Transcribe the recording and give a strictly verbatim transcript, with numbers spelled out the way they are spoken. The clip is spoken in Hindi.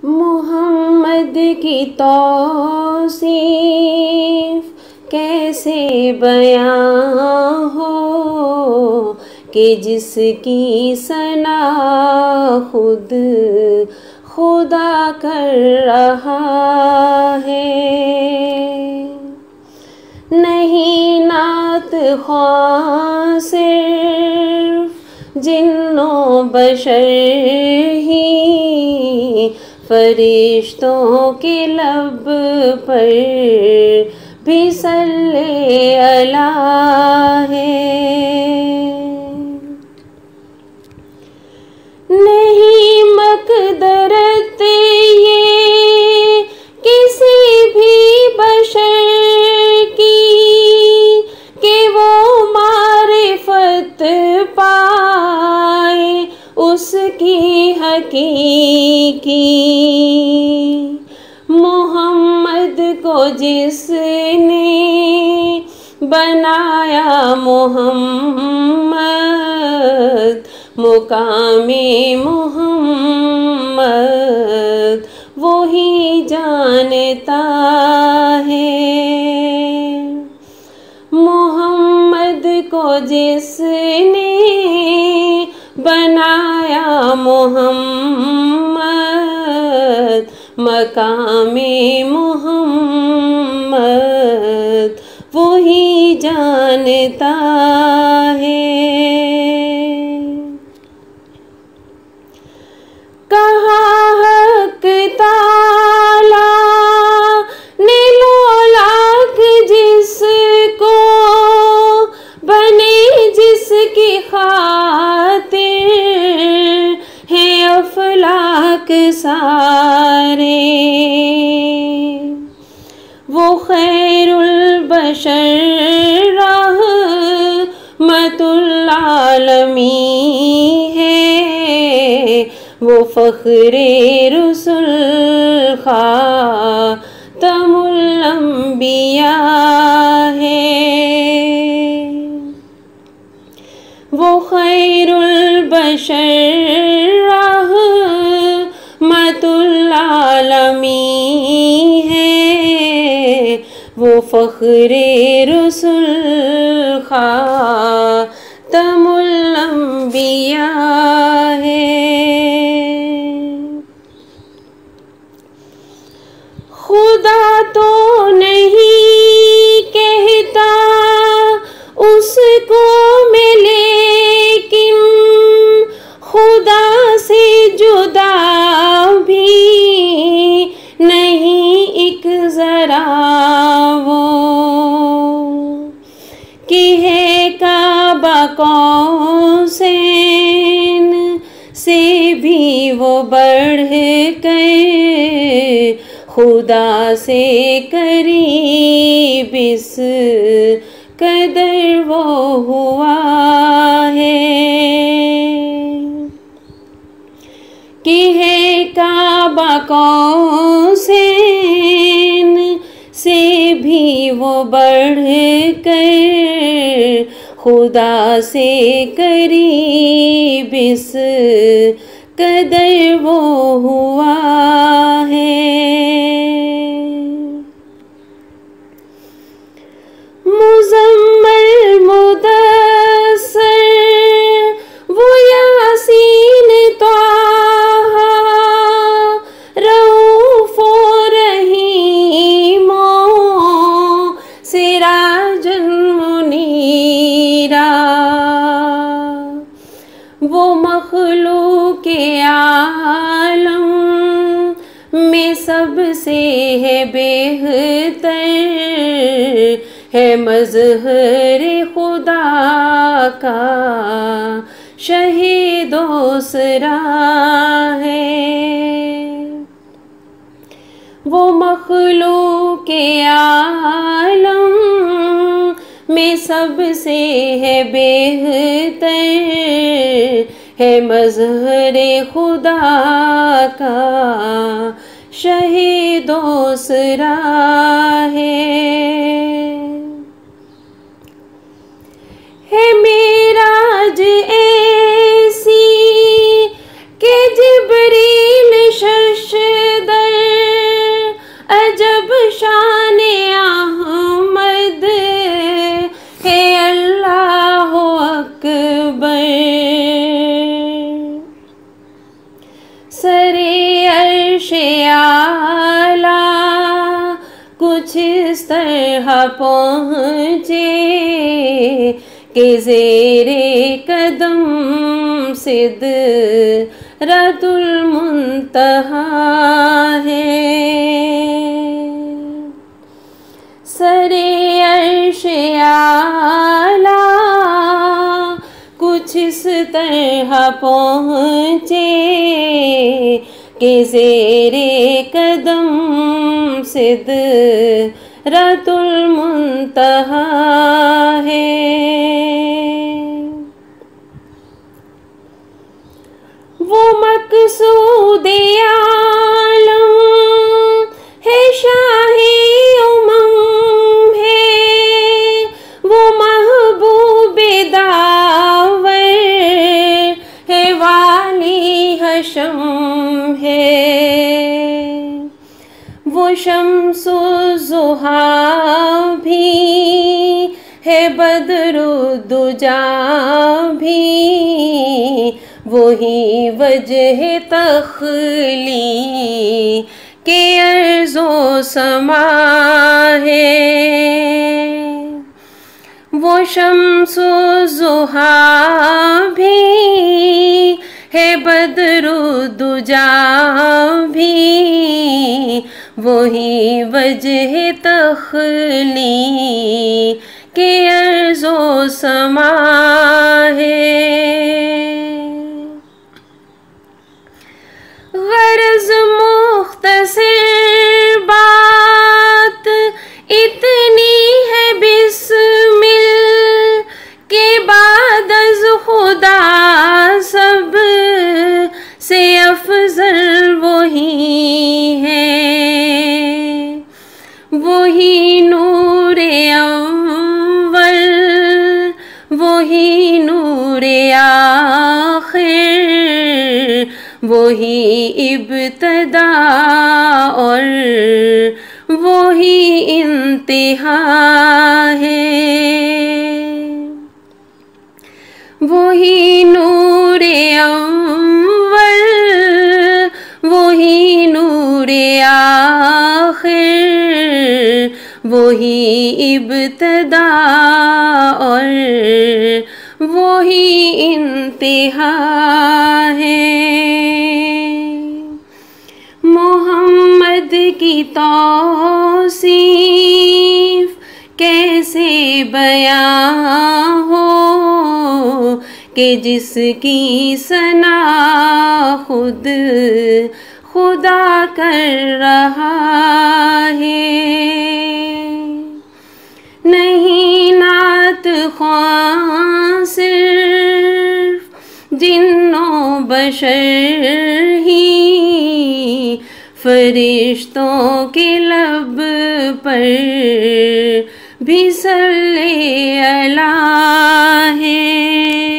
मोहम्मद की तौसीफ कैसे बयां हो कि जिसकी सना खुद खुदा कर रहा है। नहीं नात ख्वां सिर्फ जिन्नो बशर ही फरिश्तों के लब पर भी सल्ले अला है। नहीं मकदरत ये किसी भी बशर की कि वो मारिफत पाए उसकी हकीकी। मोहम्मद को जिसने बनाया मोहम्मद मुकामे मोहम्मद वो ही जानता है। मोहम्मद को जिसने बनाया मोहम्मद मकामे मोहम्मद वो ही जानता है। कहा हक ताला ने लौलाक जिसको बने जिसकी खातिर है अफलाक सारे। वो खैरुल बशर रहमतुल आलमीन है। वो फ़ख्रे रुसुल खातमुल अंबिया है। वो खैरुल बशर रहमतुल आलमीन है। वो फ़ख्रे रुसुल खातमुल अंबिया है। खुदा तो नहीं कहता उसको मैं, लेकिन खुदा से जुदा भी नहीं एक जरा वो कि है काबा कौसैन से भी वो बढ़ कर खुदा से करीब इस कदर वो हुआ है कि है काबा कौसैन से भी वो बढ़ कर खुदा से करीब इस कदर वो हुआ है। मुज़म्मिल मुदस्सिर वो यासीन ताहा रऊफ़ो रहीमो सिराजुल मुनीरा। वो मखलूक़ आलम में सबसे है बेहतर है मज़हर खुदा का शहीदोसरा है। वो मखलूक़ आलम में सबसे है बेहतर है मज़हर खुदा का शहीदोसरा है। है मेराज ऐसी के जिब्रील शश अर्शे आला कुछ इस तरह पहुँचे के ज़ेरे कदम सिदरतुल मुंतहा है। सरे अर्शे आला कुछ इस तरह पहुँचे के ज़ेरे कदम सिदरतुल मुंतहा है। वो मक़सूद-ए आलम है, शाहे उमम है, वो महबूब-ए दावर है, वाली हशम है। वो शम्सुज़्ज़ुहा भी है, बद्रुद्दुजा भी, वही वजह तख़लीक़ के अर्ज़ो समा है। वो शम्सुज़्ज़ुहा भी है, बद्रुद्दुजा भी, वही वजह तख़लीक़ के अर्ज़ो समा है। ग़रज़ मुख़्तसर बात इतनी है, बिस्मिल के बाद अज़ खुदा सब से अफ़ज़ल वही है। वही नूरे अव्वल, वही नूरे आखिर, वही इब्तिदा और वही इंतहा है। वही नूरे अव्वल, वही नूरे आखिर, वही इब्तिदा और वही इंतहा है। मोहम्मद की तौसीफ कैसे बयां हो कि जिसकी सना खुद खुदा कर रहा है। नहीं नात ख्वां सिर्फ जिन्नो बशर ही, फरिश्तों के लब पर भी सल्ले अला है।